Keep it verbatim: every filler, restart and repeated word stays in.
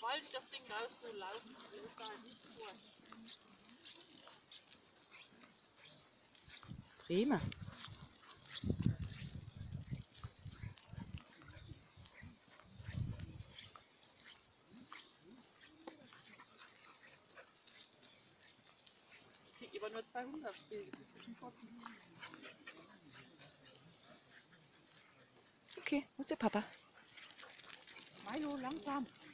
sobald ich das Ding raus so laufen, läuft da halt nicht vor. Prima. Ich krieg aber nur zweihundert Spiel, das ist schon kotzen. Okay, wo ist der Papa? Milo, langsam.